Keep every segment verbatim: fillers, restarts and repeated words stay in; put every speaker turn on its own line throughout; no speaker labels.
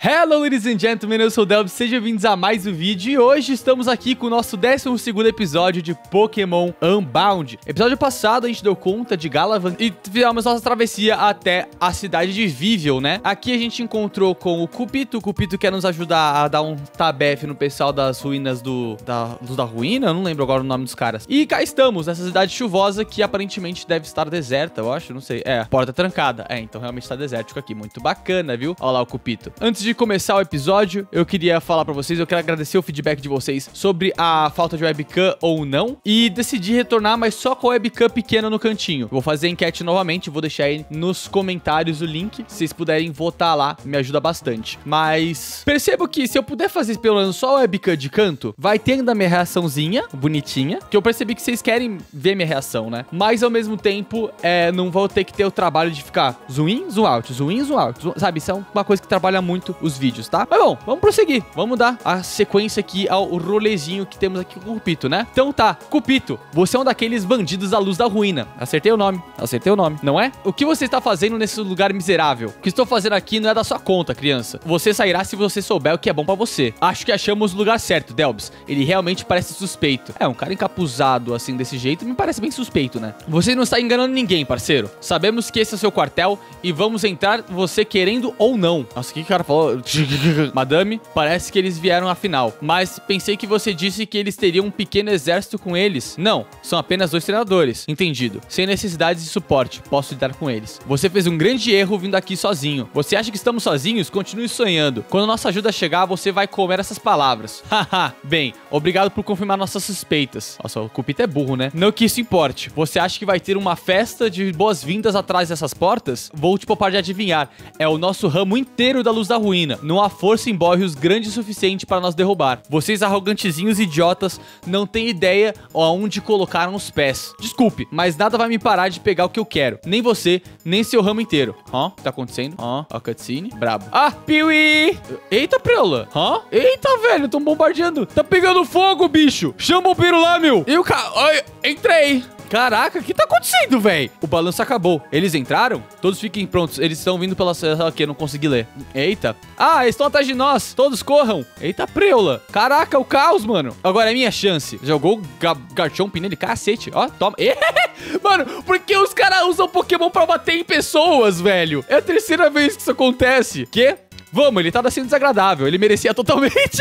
Hello, ladies and gentlemen, eu sou o Delb, sejam bem-vindos a mais um vídeo e hoje estamos aqui com o nosso décimo segundo episódio de Pokémon Unbound. Episódio passado a gente deu conta de Galavant e fizemos nossa travessia até a cidade de Vivial, né? Aqui a gente encontrou com o Cupito, o Cupito quer nos ajudar a dar um tabefe no pessoal das ruínas do... Da, dos da ruína? Eu não lembro agora o nome dos caras. E cá estamos, nessa cidade chuvosa que aparentemente deve estar deserta, eu acho, não sei. É, porta trancada. É, então realmente está desértico aqui, muito bacana, viu? Olha lá o Cupito. Antes de começar o episódio, eu queria falar pra vocês, eu quero agradecer o feedback de vocês sobre a falta de webcam ou não, e decidi retornar, mas só com a webcam pequena no cantinho. Vou fazer a enquete novamente, vou deixar aí nos comentários o link, se vocês puderem votar lá, me ajuda bastante. Mas percebo que se eu puder fazer pelo menos só a webcam de canto, vai tendo a minha reaçãozinha, bonitinha, que eu percebi que vocês querem ver minha reação, né? Mas ao mesmo tempo, é, não vou ter que ter o trabalho de ficar zoom in, zoom out, zoom in, zoom out, zoom, sabe? Isso é uma coisa que trabalha muito os vídeos, tá? Mas bom, vamos prosseguir. Vamos dar a sequência aqui ao rolezinho que temos aqui com o Cupito, né? Então tá, Cupito, você é um daqueles bandidos da luz da ruína. Acertei o nome, acertei o nome, não é? O que você está fazendo nesse lugar miserável? O que estou fazendo aqui não é da sua conta, criança. Você sairá se você souber o que é bom pra você. Acho que achamos o lugar certo, Delbs. Ele realmente parece suspeito. É, um cara encapuzado assim desse jeito me parece bem suspeito, né? Você não está enganando ninguém, parceiro. Sabemos que esse é o seu quartel e vamos entrar você querendo ou não. Nossa, o que o cara falou? Madame, parece que eles vieram afinal. Mas pensei que você disse que eles teriam um pequeno exército com eles. Não, são apenas dois treinadores. Entendido. Sem necessidade de suporte, posso lidar com eles. Você fez um grande erro vindo aqui sozinho. Você acha que estamos sozinhos? Continue sonhando. Quando nossa ajuda chegar, você vai comer essas palavras. Haha, bem, obrigado por confirmar nossas suspeitas. Nossa, o Cupito é burro, né? Não que isso importe. Você acha que vai ter uma festa de boas-vindas atrás dessas portas? Vou te poupar de adivinhar. É o nosso ramo inteiro da luz da ruína. Não há força em Boreos grande o suficiente para nos derrubar. Vocês arrogantezinhos idiotas não têm ideia aonde colocaram os pés. Desculpe, mas nada vai me parar de pegar o que eu quero. Nem você, nem seu ramo inteiro. Hã? O que tá acontecendo? Hã? A cutscene? Brabo. Ah, Piuí! Eita, preula. Hã? Eita, velho, tão bombardeando. Tá pegando fogo, bicho. Chama o bombeiro lá, meu. E o cara... Entrei. Caraca, o que tá acontecendo, velho? O balanço acabou. Eles entraram? Todos fiquem prontos. Eles estão vindo pela... Aqui, eu não consegui ler. Eita. Ah, eles estão atrás de nós. Todos corram. Eita, preula. Caraca, o caos, mano. Agora é minha chance. Jogou o Garchomp nele, cacete. Ó, toma. Mano, por que os caras usam Pokémon pra bater em pessoas, velho? É a terceira vez que isso acontece. Quê? Vamos, ele tá sendo desagradável. Ele merecia totalmente.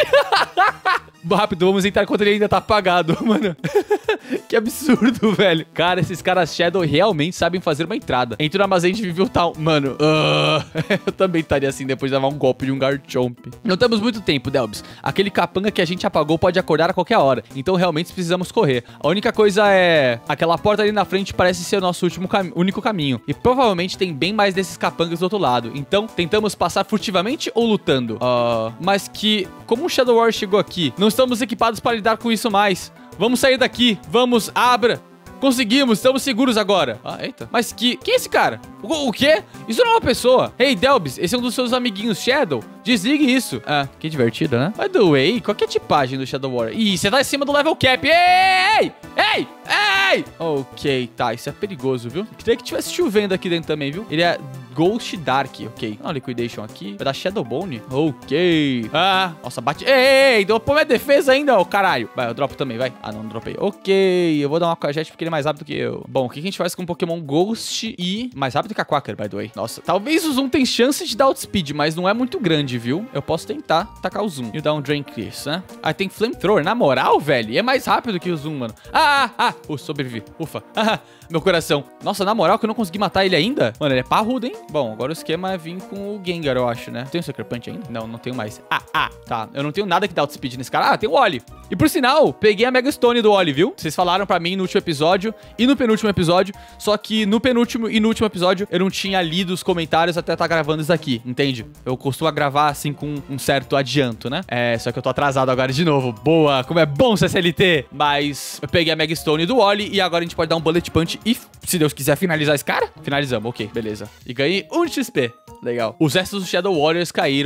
Rápido, vamos entrar enquanto ele ainda tá apagado, mano. Que absurdo, velho. Cara, esses caras Shadow realmente sabem fazer uma entrada. Entra no armazém de Vivial Town. Mano, uh, eu também estaria assim depois de levar um golpe de um Garchomp. Não temos muito tempo, Delbs. Aquele capanga que a gente apagou pode acordar a qualquer hora. Então realmente precisamos correr. A única coisa é... Aquela porta ali na frente parece ser o nosso último cam... único caminho. E provavelmente tem bem mais desses capangas do outro lado. Então, tentamos passar furtivamente ou lutando? Uh, mas que... Como um Shadow War chegou aqui? Não estamos equipados para lidar com isso mais. Vamos sair daqui. Vamos, abra. Conseguimos, estamos seguros agora. Ah, eita. Mas que... Quem é esse cara? O, o quê? Isso não é uma pessoa. Hey, Delbs, esse é um dos seus amiguinhos Shadow. Desligue isso. Ah, que divertido, né? By the way, qual que é a tipagem do Shadow Warrior? Ih, você tá em cima do level cap. Ei! Ei! Ei! Ok, tá. Isso é perigoso, viu? Queria que tivesse chovendo aqui dentro também, viu? Ele é Ghost Dark, ok. Ó, Liquidation aqui. Vai dar Shadow Bone? Ok. Ah, nossa, bate... Ei, ei, deu pra minha defesa ainda, ô caralho. Vai, eu dropo também, vai. Ah, não, não dropei. Ok, eu vou dar uma Aquajet porque ele é mais rápido que eu. Bom, o que a gente faz com o Pokémon Ghost e... Mais rápido que a Quacker, by the way. Nossa, talvez o Zoom tenha chance de dar outspeed, mas não é muito grande, viu? Eu posso tentar tacar o Zoom e dar um Drain Kiss, né? Ah, tem Flamethrower. Na moral, velho, e é mais rápido que o Zoom, mano. Ah, ah, ah. Uh, sobrevivi. Ufa. Ah, meu coração. Nossa, na moral que eu não consegui matar ele ainda? Mano, ele é parrudo, hein? Bom, agora o esquema é vir com o Gengar, eu acho, né? Tem o Sucker Punch ainda? Não, não tenho mais. Ah, ah, tá. Eu não tenho nada que dá outspeed nesse cara. Ah, tem o Oli. E por sinal, peguei a Mega Stone do Oli, viu? Vocês falaram pra mim no último episódio e no penúltimo episódio, só que no penúltimo e no último episódio eu não tinha lido os comentários até estar gravando isso aqui, entende? Eu costumo gravar assim com um certo adianto, né? É, só que eu tô atrasado agora de novo. Boa, como é bom ser C L T! Mas eu peguei a Mega Stone do Oli e agora a gente pode dar um Bullet Punch e, se Deus quiser, finalizar esse cara? Finalizamos, ok, beleza. E ganhei um X P. Legal. Os restos dos Shadow Warriors caíram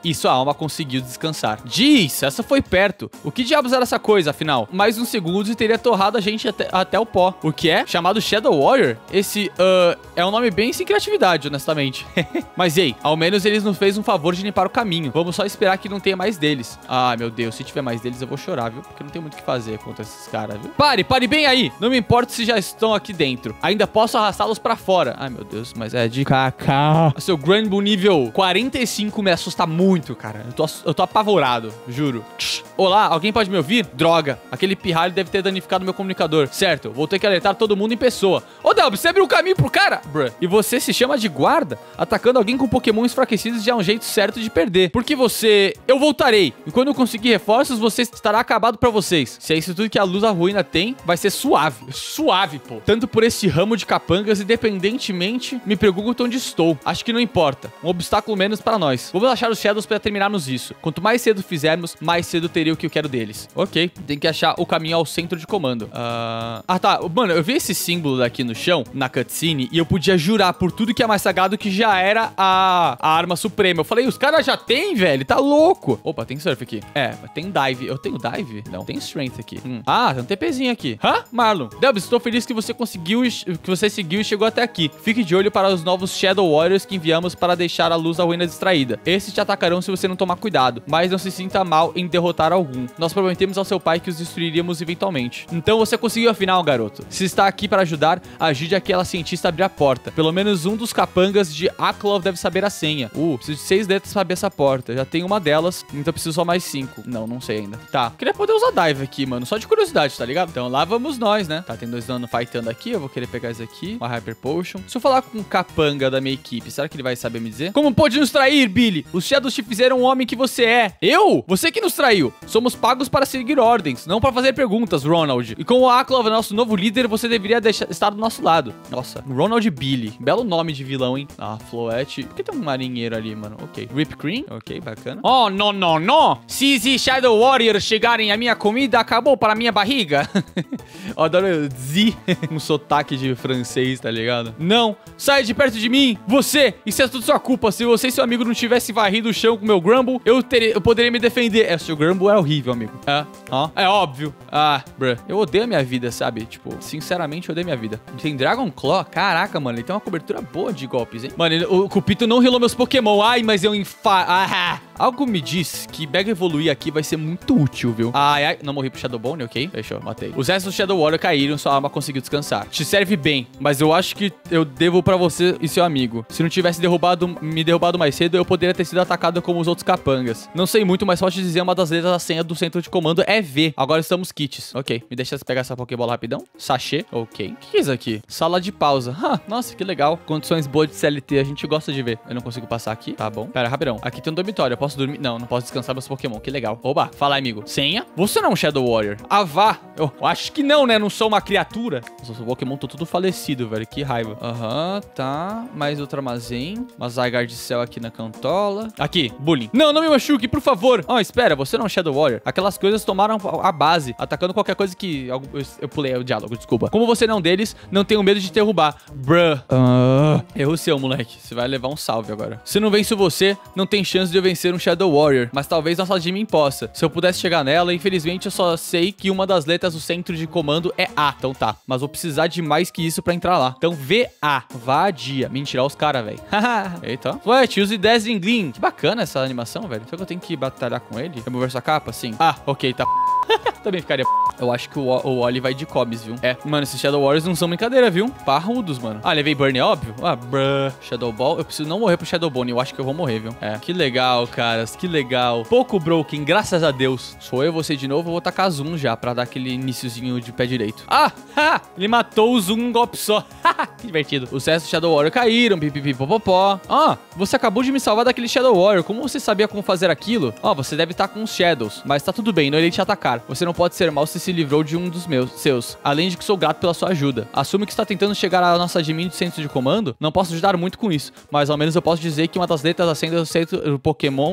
e sua alma conseguiu descansar. Diz, essa foi perto. O que diabos era essa coisa, afinal? Mais um segundo e teria torrado a gente até, até o pó. O que é? Chamado Shadow Warrior? Esse, uh, é um nome bem sem criatividade, honestamente. Mas ei, ao menos eles nos fez um favor de limpar o caminho. Vamos só esperar que não tenha mais deles. Ah, meu Deus, se tiver mais deles eu vou chorar, viu? Porque não tem muito o que fazer contra esses caras, viu? Pare, pare bem aí. Não me importa se já estão aqui dentro. Ainda posso arrastá-los pra fora. Ai, meu Deus, mas é de cacá. Seu Grand Bull nível quarenta e cinco me assusta muito, cara. Eu tô, eu tô apavorado, juro. Olá, alguém pode me ouvir? Droga, aquele pirralho deve ter danificado meu comunicador. Certo, vou ter que alertar todo mundo em pessoa. Ô, Delb, você abriu o caminho pro cara? Bruh. E você se chama de guarda? Atacando alguém com Pokémon enfraquecidos já é um jeito certo de perder. Porque você... Eu voltarei. E quando eu conseguir reforços, você estará acabado pra vocês. Se é isso tudo que a luz da ruína tem, vai ser suave. Suave, pô. Tanto por esse ramo de capangas, independentemente, me pergunto onde estou. Acho que não importa. Um obstáculo menos pra nós. Vamos achar os Shadows pra terminarmos isso. Quanto mais cedo fizermos, mais cedo teria o que eu quero deles. Ok. Tem que achar o caminho ao centro de comando. Uh... Ah, tá. Mano, eu vi esse símbolo daqui no chão, na cutscene, e eu podia jurar por tudo que é mais sagrado que já era a, a arma suprema. Eu falei, os caras já tem, velho? Tá louco. Opa, tem surf aqui. É, tem dive. Eu tenho dive? Não, tem strength aqui. Hum. Ah, tem um TPzinho aqui. Hã? Marlon. Delbs, estou feliz que você conseguiu, que você seguiu e chegou até aqui. Fique de olho para os novos Shadow Warriors que enviamos para deixar a luz da ruína distraída. Esses te atacarão se você não tomar cuidado, mas não se sinta mal em derrotar algum. Nós prometemos ao seu pai que os destruiríamos eventualmente. Então você conseguiu afinal, garoto. Se está aqui para ajudar, ajude aquela cientista a abrir a porta. Pelo menos um dos capangas de Aklov deve saber a senha. Uh, preciso de seis letras para abrir essa porta. Já tenho uma delas, então preciso só mais cinco. Não, não sei ainda. Tá, queria poder usar dive aqui, mano, só de curiosidade, tá ligado? Então lá vamos nós, né? Tá, tem dois dano fightando aqui, eu vou querer pegar esse aqui, uma Hyper Potion. Se eu falar com um capanga da minha equipe, será que ele vai saber me dizer? Como pode nos trair, Billy? Os Shadows te fizeram o homem que você é. Eu? Você que nos traiu. Somos pagos para seguir ordens, não para fazer perguntas, Ronald. E como o Aklov é nosso novo líder, você deveria deixar, estar do nosso lado. Nossa, Ronald Billy. Belo nome de vilão, hein? Ah, Floette. Por que tem um marinheiro ali, mano? Ok. Rip Cream? Ok, bacana. Oh, não, não, não. Se esses Shadow Warriors chegarem, a minha comida acabou para a minha barriga. Eu adoro Z, um sotaque de francês, tá ligado? Não, sai de perto de mim. Você, isso é tudo sua culpa. Se você e seu amigo não tivessem varrido o chão com o meu Grumble, eu, teria, eu poderia me defender. É, o seu Grumble é horrível, amigo. É, ó, é óbvio. Ah, bruh. Eu odeio a minha vida, sabe? Tipo, sinceramente, eu odeio a minha vida. Tem Dragon Claw? Caraca, mano, ele tem uma cobertura boa de golpes, hein? Mano, ele, o Cupito não healou meus Pokémon. Ai, mas eu infa... Ah, algo me diz que Mega Evoluir aqui vai ser muito útil, viu? Ai, ai, não morri pro Shadowbone, ok? Fechou, matei. Os restos do Shadow Warrior caíram, sua alma conseguiu descansar. Te serve bem, mas eu acho que eu devo pra você e seu amigo. Se não tivesse derrubado, me derrubado mais cedo, eu poderia ter sido atacado como os outros capangas. Não sei muito, mas só te dizer, uma das letras da senha do centro de comando é V. Agora estamos kits. Ok, me deixa pegar essa Pokébola rapidão. Sachê, ok. O que é isso aqui? Sala de pausa. Ah, nossa, que legal. Condições boas de C L T, a gente gosta de ver. Eu não consigo passar aqui, tá bom. Pera, rapidão. Aqui tem um dormitório, eu posso dormir? Não, não posso descansar meus Pokémon, que legal. Oba, fala aí, amigo. Senha? Você não é um Shadow Warrior. Ah, vá. Eu acho que não, né? Não sou uma criatura. Nossa, os Pokémon estão tudo falecido, velho. Que raiva. Aham, uhum, tá. Mais outro armazém. Uma Zygarde de céu aqui na cantola. Aqui, bullying. Não, não me machuque, por favor. Oh, espera, você não é um Shadow Warrior. Aquelas coisas tomaram a base, atacando qualquer coisa que... Eu, eu pulei o diálogo, desculpa. Como você não é um deles, não tenho medo de derrubar. Bruh. Uh, erro seu, moleque. Você vai levar um salve agora. Se não venço você, não tem chance de eu vencer um Shadow Warrior. Mas talvez nossa Jimmy possa. Se eu pudesse chegar nela, infelizmente eu só sei que uma das letras do centro de comando é A. Então tá. Mas vou precisar de mais que isso pra entrar lá. Então V A. Vadia. Mentira, os caras, velho. Eita. Ué, use Dazzling Gleam. Que bacana essa animação, velho. Será que eu tenho que batalhar com ele? Remover sua capa? Sim. Ah, ok, tá. Também ficaria... Eu acho que o, o Oli vai de Cobbs, viu? É, mano, esses Shadow Warriors não são brincadeira, viu? Parrudos, mano. Ah, levei Burn, é óbvio. Ah, bruh. Shadow Ball. Eu preciso não morrer pro Shadow Bone. Eu acho que eu vou morrer, viu? É, que legal, caras. Que legal. Pouco broken, graças a Deus. Sou eu, você de novo. Eu vou tacar Zoom já pra dar aquele iniciozinho de pé direito. Ah, ha! Ele matou o Zoom um golpe só. Que divertido. Os restos do Shadow Warrior caíram. Pipipipopopó. Ah, você acabou de me salvar daquele Shadow Warrior. Como você sabia como fazer aquilo? Ó, oh, você deve estar com os Shadows. Mas tá tudo bem, não irei te atacar. Você não pode ser mal se se livrou de um dos meus, seus. Além de que sou grato pela sua ajuda. Assume que está tentando chegar à nossa admin de centro de comando. Não posso ajudar muito com isso, mas ao menos eu posso dizer que uma das letras da senha do centro do Pokémon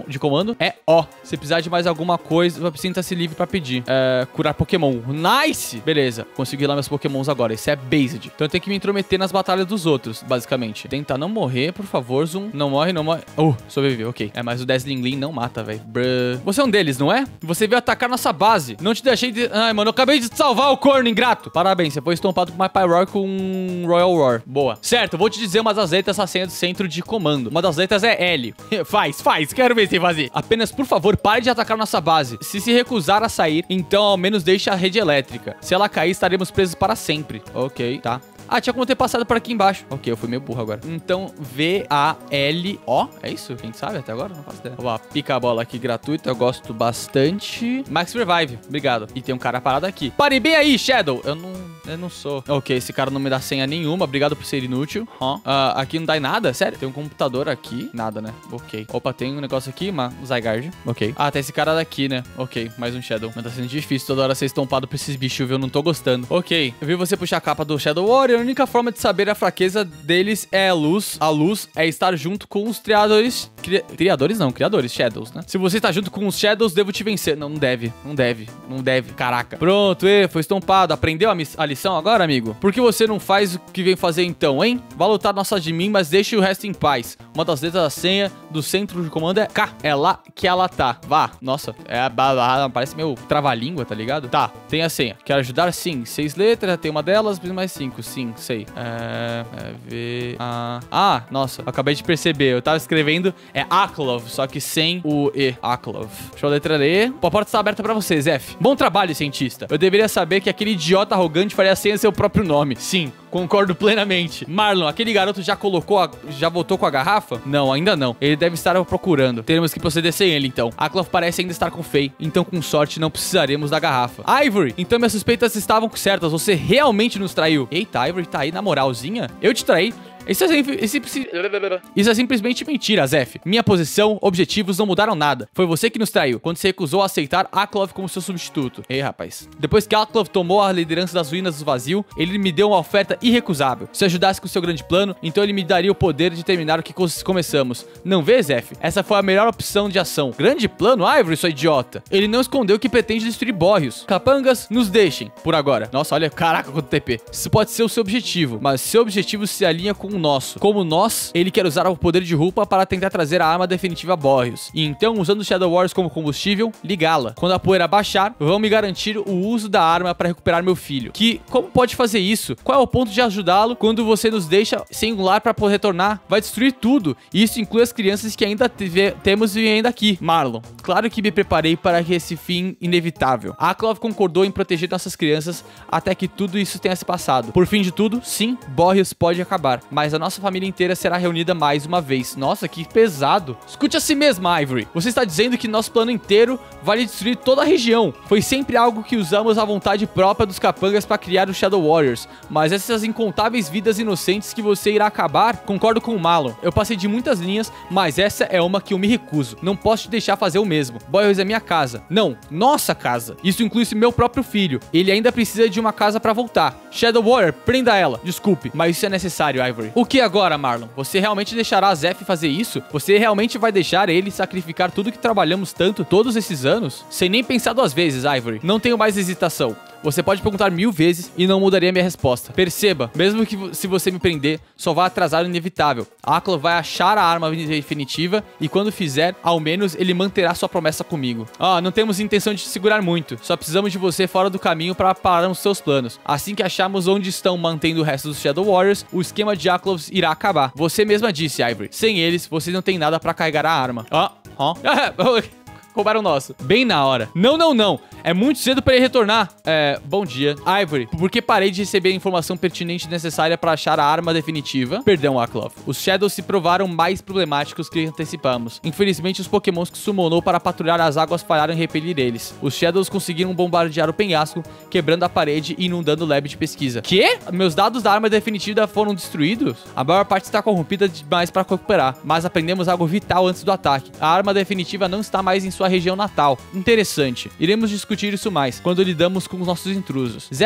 Pokémon de comando é O. Se precisar de mais alguma coisa, sinta-se livre pra pedir. É, curar Pokémon. Nice! Beleza, consegui lá meus Pokémons agora. Esse é Based. Então eu tenho que me intrometer nas batalhas dos outros, basicamente. Tentar não morrer, por favor, Zoom. Não morre, não morre. Oh, sobreviveu, ok. É, mas o Dazzling não mata, velho. Você é um deles, não é? Você veio atacar nossa base. Não te deixei de... Ai, mano, eu acabei de salvar o corno ingrato. Parabéns, você foi estompado com My Pyroar com um Royal Roar. Boa. Certo, eu vou te dizer uma das letras da senha do centro de comando. Uma das letras é L. Faz, faz. Quero ver se fazer. Apenas, por favor, pare de atacar nossa base. Se se recusar a sair, então ao menos deixe a rede elétrica. Se ela cair, estaremos presos para sempre. Ok, tá. Ah, tinha como ter passado por aqui embaixo. Ok, eu fui meio burro agora. Então, V A L O. É isso? Quem sabe até agora? Não faço ideia. Vamos lá, pica a bola aqui gratuita. Eu gosto bastante. Max Revive. Obrigado. E tem um cara parado aqui. Pare bem aí, Shadow. Eu não... Eu não sou. Ok, esse cara não me dá senha nenhuma. Obrigado por ser inútil. Huh. Uh, aqui não dá em nada? Sério? Tem um computador aqui. Nada, né? Ok. Opa, tem um negócio aqui. Uma Zygarde. Ok. Ah, tem esse cara daqui, né? Ok, mais um Shadow. Mas tá sendo difícil toda hora ser estompado por esses bichos, viu? Eu não tô gostando. Ok. Eu vi você puxar a capa do Shadow Warrior. A única forma de saber a fraqueza deles é a luz. A luz é estar junto com os triadores. Cri... Triadores não, criadores. Shadows, né? Se você tá junto com os Shadows, devo te vencer. Não, não deve. Não deve. Não deve. Caraca. Pronto, e foi estompado. Aprendeu a, miss... a lição agora, amigo? Por que você não faz o que vem fazer então, hein? Vai lutar nossa de mim, mas deixe o resto em paz. Uma das letras da senha do centro de comando é K. É lá que ela tá. Vá. Nossa, é a bala. Parece meio trava-língua, tá ligado? Tá, tem a senha. Quero ajudar? Sim. Seis letras, tem uma delas, mais cinco. Sim, sei. É... é V... A... Ah, nossa. Acabei de perceber. Eu tava escrevendo é Aklov, só que sem o E. Aklov. Deixa eu a letra E. A porta está aberta pra vocês, F. Bom trabalho, cientista. Eu deveria saber que aquele idiota arrogante faria a senha seu próprio nome. Sim, concordo plenamente. Marlon, aquele garoto já colocou a... já voltou com a garrafa? Não, ainda não. Ele deve estar procurando. Teremos que proceder sem ele, então. Aklov parece ainda estar com Faye. Então, com sorte, não precisaremos da garrafa. Ivory, então minhas suspeitas estavam certas. Você realmente nos traiu. Eita, Ivory tá aí na moralzinha? Eu te traí. Isso é, esse, isso é simplesmente mentira, Zef. Minha posição, objetivos não mudaram nada. Foi você que nos traiu, quando se recusou a aceitar Aklov como seu substituto. Ei, rapaz. Depois que Aklov tomou a liderança das ruínas do vazio, ele me deu uma oferta irrecusável. Se ajudasse com seu grande plano, então ele me daria o poder de terminar o que começamos. Não vê, Zef? Essa foi a melhor opção de ação. Grande plano, Ivory, sua idiota. Ele não escondeu que pretende destruir Boreos. Capangas, nos deixem, por agora. Nossa, olha, caraca, quanto T P. Isso pode ser o seu objetivo, mas seu objetivo se alinha com o nosso. Como nós, ele quer usar o poder de Rupa para tentar trazer a arma definitiva a Boreos. E então, usando o Shadow Warriors como combustível, ligá-la. Quando a poeira baixar, vão me garantir o uso da arma para recuperar meu filho. Que, como pode fazer isso? Qual é o ponto de ajudá-lo quando você nos deixa sem um lar para poder retornar? Vai destruir tudo. E isso inclui as crianças que ainda temos vivendo aqui. Marlon, claro que me preparei para esse fim inevitável. Aklov concordou em proteger nossas crianças até que tudo isso tenha se passado. Por fim de tudo, sim, Boreos pode acabar. Mas a nossa família inteira será reunida mais uma vez. Nossa, que pesado. Escute a si mesma, Ivory. Você está dizendo que nosso plano inteiro vai destruir toda a região. Foi sempre algo que usamos à vontade própria dos capangas para criar os Shadow Warriors. Mas essas incontáveis vidas inocentes que você irá acabar, concordo com o Marlon. Eu passei de muitas linhas, mas essa é uma que eu me recuso. Não posso te deixar fazer o mesmo. Boreos é minha casa. Não, nossa casa. Isso inclui meu próprio filho. Ele ainda precisa de uma casa para voltar. Shadow Warrior, prenda ela. Desculpe, mas isso é necessário, Ivory. O que agora, Marlon? Você realmente deixará a Zef fazer isso? Você realmente vai deixar ele sacrificar tudo que trabalhamos tanto todos esses anos? Sem nem pensar duas vezes, Ivory. Não tenho mais hesitação. Você pode perguntar mil vezes e não mudaria minha resposta. Perceba, mesmo que se você me prender, só vai atrasar o inevitável. Aklov vai achar a arma definitiva e quando fizer, ao menos ele manterá sua promessa comigo. Ah, não temos intenção de te segurar muito. Só precisamos de você fora do caminho para pararmos seus planos. Assim que acharmos onde estão mantendo o resto dos Shadow Warriors, o esquema de Aklov irá acabar. Você mesma disse, Ivory. Sem eles, você não tem nada para carregar a arma. Ah, ah. Roubaram o nosso. Bem na hora. Não, não, não. É muito cedo para ele retornar. É, bom dia. Ivory, porque parei de receber a informação pertinente necessária para achar a arma definitiva? Perdão, Aklov. Os Shadows se provaram mais problemáticos que antecipamos. Infelizmente, os Pokémons que summonou para patrulhar as águas falharam em repelir eles. Os Shadows conseguiram bombardear o penhasco, quebrando a parede e inundando o lab de pesquisa. Quê? Meus dados da arma definitiva foram destruídos? A maior parte está corrompida demais para recuperar, mas aprendemos algo vital antes do ataque. A arma definitiva não está mais em sua região natal. Interessante. Iremos discutir isso mais quando lidamos com os nossos intrusos. Zef,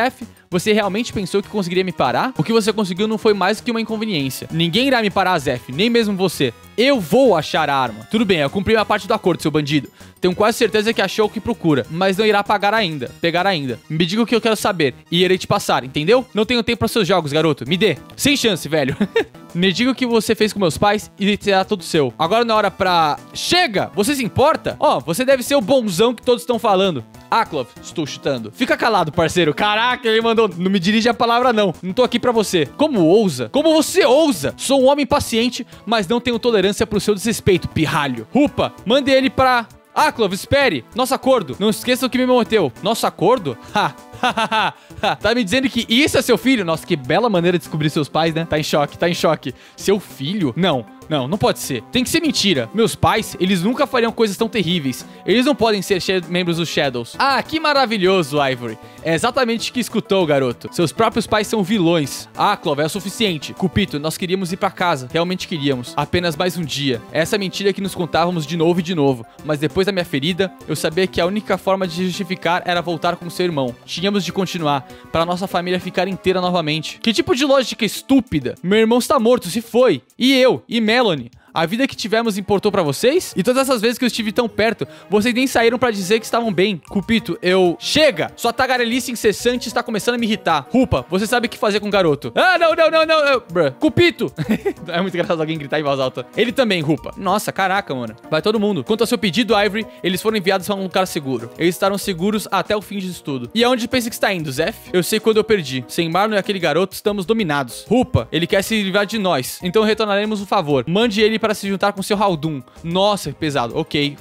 Você realmente pensou que conseguiria me parar? O que você conseguiu não foi mais do que uma inconveniência. Ninguém irá me parar, Zeph, nem mesmo você. Eu vou achar a arma. Tudo bem, eu cumpri minha parte do acordo, seu bandido. Tenho quase certeza que achou o que procura, mas não irá pagar ainda. Pegar ainda. Me diga o que eu quero saber e irei te passar, entendeu? Não tenho tempo para seus jogos, garoto. Me dê. Sem chance, velho. Me diga o que você fez com meus pais e será tudo seu. Agora não é hora pra... Chega! Você se importa? Ó, oh, você deve ser o bonzão que todos estão falando. Aklov, estou chutando. Fica calado, parceiro. Caraca, ele mandou... Não me dirige a palavra, não. Não tô aqui pra você. Como ousa? Como você ousa? Sou um homem paciente, mas não tenho tolerância pro seu desrespeito, pirralho. Rupa, mande ele pra... Aklov, espere. Nosso acordo. Não esqueça o que me prometeu. Nosso acordo? Ha! Tá me dizendo que isso é seu filho? Nossa, que bela maneira de descobrir seus pais, né? Tá em choque, tá em choque. Seu filho? Não, não, não pode ser. Tem que ser mentira. Meus pais, eles nunca fariam coisas tão terríveis. Eles não podem ser membros dos Shadows. Ah, que maravilhoso, Ivory. É exatamente o que escutou, garoto. Seus próprios pais são vilões. Ah, Clove, é o suficiente. Cupito, nós queríamos ir pra casa. Realmente queríamos. Apenas mais um dia. Essa mentira que nos contávamos de novo e de novo. Mas depois da minha ferida, eu sabia que a única forma de justificar era voltar com seu irmão. Tínhamos de continuar, para nossa família ficar inteira novamente. Que tipo de lógica estúpida? Meu irmão está morto, se foi. E eu, e Melanie. A vida que tivemos importou pra vocês? E todas essas vezes que eu estive tão perto, vocês nem saíram pra dizer que estavam bem. Cupito, eu... Chega! Sua tagarelice incessante está começando a me irritar. Rupa, você sabe o que fazer com o garoto. Ah, não, não, não, não. Eu... Bruh. Cupito! É muito engraçado alguém gritar em voz alta. Ele também, Rupa. Nossa, caraca, mano. Vai todo mundo. Quanto ao seu pedido, Ivory, eles foram enviados para um lugar seguro. Eles estarão seguros até o fim disso tudo. E aonde pensa que está indo, Zeph? Eu sei quando eu perdi. Sem Marlon e aquele garoto, estamos dominados. Rupa, ele quer se livrar de nós. Então retornaremos o favor. Mande ele para se juntar com seu Haldun. Nossa, que pesado. Ok.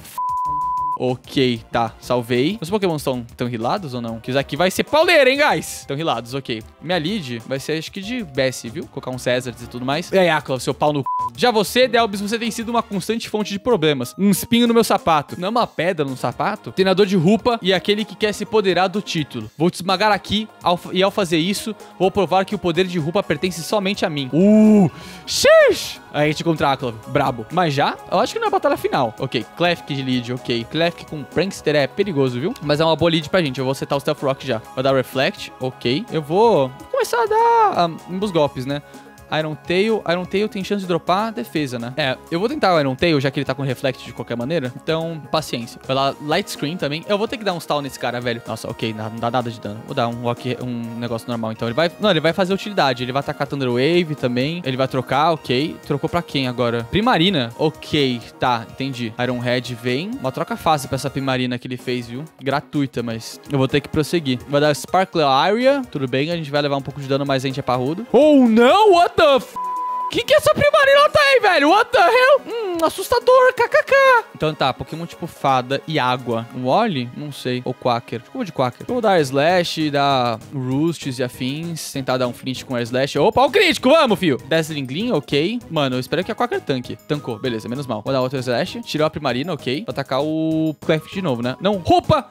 Ok, tá, salvei. Os Pokémon estão tão rilados ou não? Que isso aqui vai ser pauleira, hein, guys? Estão rilados, ok. Minha lead vai ser, acho que de Bessie, viu? Colocar um César e tudo mais. E aí, Aklov, seu pau no c... Já você, Delbis, você tem sido uma constante fonte de problemas. Um espinho no meu sapato. Não é uma pedra no sapato? Treinador de Rupa e aquele que quer se apoderar do título. Vou te esmagar aqui ao, e ao fazer isso, vou provar que o poder de Rupa pertence somente a mim. Uh! Xiii! Aí a gente contra Aklov. Brabo. Mas já? Eu acho que não é a batalha final. Ok, Klefki de lead, ok. Klefki com Prankster é perigoso, viu? Mas é uma boa lead pra gente. Eu vou setar o Stealth Rock já. Vou dar Reflect, ok. Eu vou começar a dar um, uns golpes, né? Iron Tail. Iron Tail tem chance de dropar defesa, né? É, eu vou tentar o Iron Tail, já que ele tá com Reflect de qualquer maneira. Então, paciência. Vai lá, Light Screen também. Eu vou ter que dar um stall nesse cara, velho. Nossa, ok, não, não dá nada de dano. Vou dar um, walk, um negócio normal, então. Ele vai... Não, ele vai fazer utilidade. Ele vai atacar Thunder Wave também. Ele vai trocar, ok. Trocou pra quem agora? Primarina. Ok, tá, entendi. Iron Head vem. Uma troca fácil pra essa Primarina que ele fez, viu? Gratuita, mas eu vou ter que prosseguir. Vai dar Sparkle Area. Tudo bem, a gente vai levar um pouco de dano, mas a gente é parrudo. Oh, não! What the f... Que que essa Primarina tá aí, velho? What the hell? Hum, assustador, kkk. Então tá, Pokémon tipo Fada e Água. Um Wally? Não sei. Ou Quacker. Acho que eu vou de Quacker. Eu vou dar Slash, dar Roosts e afins. Tentar dar um Flint com Air Slash. Opa, o crítico, vamos, fio. Dazzling Gleam, ok. Mano, eu espero que a Quacker tanque. Tancou, beleza, menos mal. Vou dar outro Slash. Tirou a Primarina, ok. Vou atacar o Clef de novo, né? Não, roupa!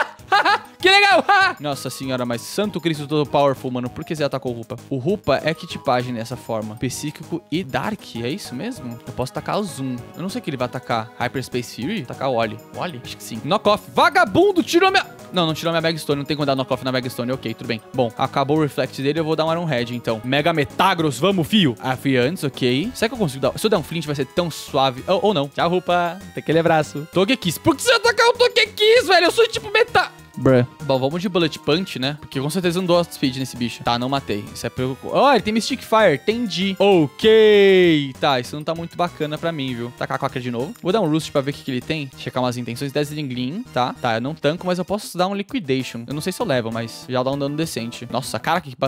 Que legal! Nossa senhora, mas santo Cristo todo powerful, mano. Por que você atacou o Rupa? O Rupa é que tipagem nessa forma? Psíquico e Dark, é isso mesmo? Eu posso tacar o Zoom. Eu não sei o que ele vai atacar. Hyperspace Fury? Atacar o Wally. Wally? Acho que sim. Knockoff. Vagabundo! Tirou minha... Não, não tirou minha Megastone. Não tem como dar knockoff na Megastone. Ok, tudo bem. Bom, acabou o Reflect dele. Eu vou dar um Iron Head, então. Mega Metagross, vamos, fio. Ah, fui antes, ok. Será que eu consigo dar... Se eu der um Flint, vai ser tão suave. Ou, ou não. Tchau, Rupa. Tem aquele abraço. Togekiss. Por que você vai atacar o Togekiss, velho? Eu sou tipo meta... Bruh. Bom, vamos de Bullet Punch, né? Porque com certeza eu não dou speed nesse bicho. Tá, não matei. Isso é preocupante. Oh, ele tem Mystic Fire. Entendi. Ok. Tá, isso não tá muito bacana pra mim, viu? Tacar a Quacker de novo. Vou dar um Roost pra ver o que, que ele tem. Checar umas intenções. Dazzling Gleam, tá? Tá, eu não tanco, mas eu posso dar um Liquidation. Eu não sei se eu levo, mas já dá um dano decente. Nossa, cara, que...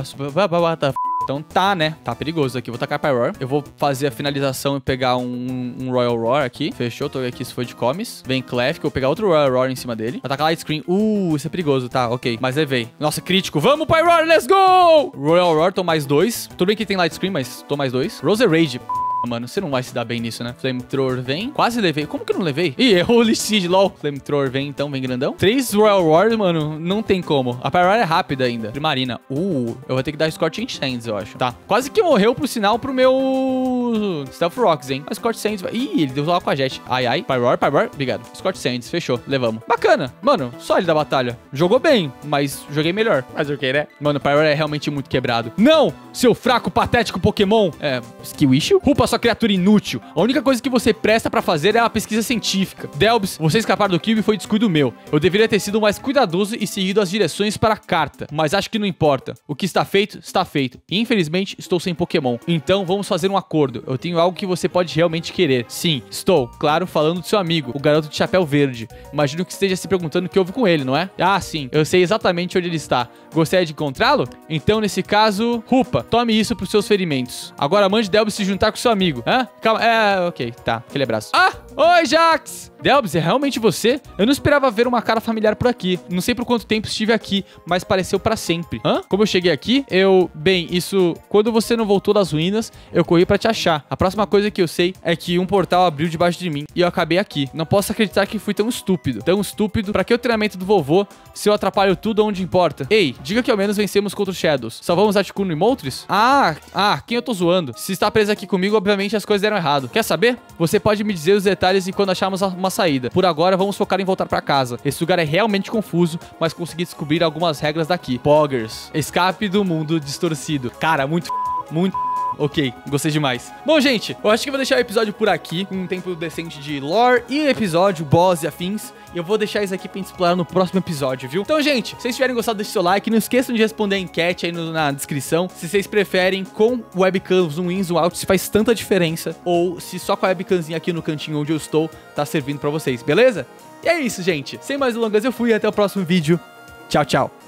Então tá, né? Tá perigoso aqui. Vou tacar Pyroar. Eu vou fazer a finalização e pegar um, um Royal Roar aqui. Fechou. Tô aqui se foi de comes. Vem Clef, que eu vou pegar outro Royal Roar em cima dele. Vou tacar Light Screen. Uh, isso é perigoso. Tá, ok. Mas levei. Nossa, crítico. Vamos, Pyroar. Let's go! Royal Roar, tô mais dois. Tudo bem que tem Light Screen, mas tô mais dois. Rose Rage. Mano, você não vai se dar bem nisso, né? Flamethrower vem. Quase levei. Como que eu não levei? Ih, errou o Licid, lol. Flamethrower vem, então, vem grandão. Três Royal Roar, mano, não tem como. A Pyroar é rápida ainda. Primarina. Uh, eu vou ter que dar Scorching Sands, eu acho. Tá. Quase que morreu, pro sinal, pro meu no Stealth Rocks, hein? Mas Scorch Sands... Ih, ele deu lá com a Jet. Ai, ai. Pyroar, Pyroar. Obrigado. Scorch Sands. Fechou. Levamos. Bacana. Mano, só ele da batalha. Jogou bem, mas joguei melhor. Mas ok, né? Mano, o Pyroar é realmente muito quebrado. Não! Seu fraco, patético Pokémon. É, skill issue? Rupa, sua criatura inútil. A única coisa que você presta pra fazer é uma pesquisa científica. Delbs, você escapar do cube foi descuido meu. Eu deveria ter sido mais cuidadoso e seguido as direções para a carta. Mas acho que não importa. O que está feito, está feito. E infelizmente, estou sem Pokémon. Então, vamos fazer um acordo. Eu tenho algo que você pode realmente querer. Sim, estou, claro, falando do seu amigo, o garoto de chapéu verde. Imagino que esteja se perguntando o que houve com ele, não é? Ah, sim. Eu sei exatamente onde ele está. Gostaria de encontrá-lo? Então, nesse caso, Rupa, tome isso para os seus ferimentos. Agora mande Delbs se juntar com seu amigo. Hã? Calma. É, ok. Tá. Aquele abraço. Ah! Oi, Jax! Delbs, é realmente você? Eu não esperava ver uma cara familiar por aqui. Não sei por quanto tempo estive aqui, mas pareceu pra sempre. Hã? Como eu cheguei aqui? Eu... Bem, isso... Quando você não voltou das ruínas, eu corri pra te achar. A próxima coisa que eu sei é que um portal abriu debaixo de mim e eu acabei aqui. Não posso acreditar que fui tão estúpido. Tão estúpido. Pra que o treinamento do vovô se eu atrapalho tudo onde importa? Ei, diga que ao menos vencemos contra os Shadows. Salvamos Articuno e Moltres? Ah, ah, quem eu tô zoando? Se está preso aqui comigo, obviamente as coisas deram errado. Quer saber? Você pode me dizer os detalhes e quando acharmos uma saída. Por agora, vamos focar em voltar pra casa. Esse lugar é realmente confuso, mas consegui descobrir algumas regras daqui. Poggers. Escape do mundo distorcido. Cara, muito... Muito... Ok, gostei demais. Bom, gente, eu acho que eu vou deixar o episódio por aqui, com um tempo decente de lore e episódio, boss e afins. E eu vou deixar isso aqui pra gente explorar no próximo episódio, viu? Então, gente, se vocês tiverem gostado, deixe seu like. Não esqueçam de responder a enquete aí no, na descrição. Se vocês preferem com webcam zoom in, zoom out, se faz tanta diferença. Ou se só com a webcamzinha aqui no cantinho onde eu estou tá servindo pra vocês, beleza? E é isso, gente. Sem mais delongas, eu fui e até o próximo vídeo. Tchau, tchau.